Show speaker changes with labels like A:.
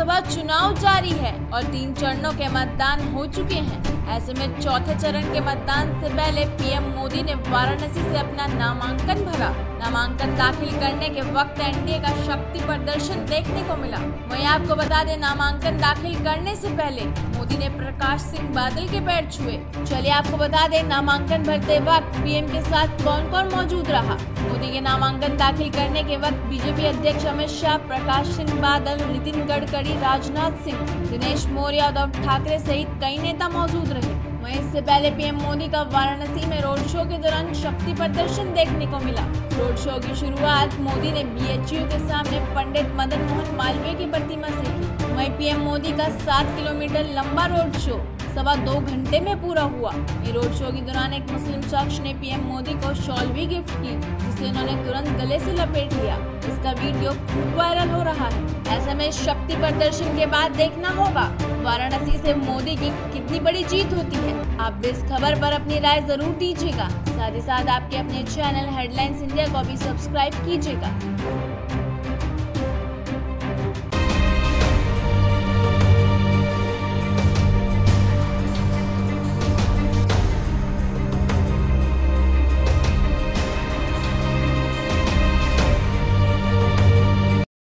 A: लोकसभा चुनाव जारी है और 3 चरणों के मतदान हो चुके हैं। ऐसे में चौथे चरण के मतदान से पहले पीएम मोदी ने वाराणसी से अपना नामांकन भरा। नामांकन दाखिल करने के वक्त एनडीए का शक्ति प्रदर्शन देखने को मिला। वहीं आपको बता दें, नामांकन दाखिल करने से पहले मोदी ने प्रकाश सिंह बादल के पैर छुए। चलिए आपको बता दें, नामांकन भरते वक्त पीएम के साथ कौन कौन मौजूद रहा। मोदी के नामांकन दाखिल करने के वक्त बीजेपी अध्यक्ष अमित शाह, प्रकाश सिंह बादल, नितिन गडकरी, राजनाथ सिंह, दिनेश मौर्य, उद्धव ठाकरे सहित कई नेता मौजूद रहे। वहीं इससे पहले पीएम मोदी का वाराणसी में रोड शो के दौरान शक्ति प्रदर्शन देखने को मिला। रोड शो की शुरुआत मोदी ने बीएचयू के सामने पंडित मदन मोहन मालवीय की प्रतिमा से की। वहीं पीएम मोदी का 7 किलोमीटर लंबा रोड शो 2.25 घंटे में पूरा हुआ। ये रोड शो के दौरान एक मुस्लिम शख्स ने पीएम मोदी को शॉल भी गिफ्ट की, जिसे उन्होंने तुरंत गले से लपेट लिया। इसका वीडियो खूब वायरल हो रहा है। ऐसे में शक्ति प्रदर्शन के बाद देखना होगा वाराणसी से मोदी की कितनी बड़ी जीत होती है। आप भी इस खबर पर अपनी राय जरूर दीजिएगा। साथ ही साथ आपके अपने चैनल हेडलाइंस इंडिया को भी सब्सक्राइब कीजिएगा।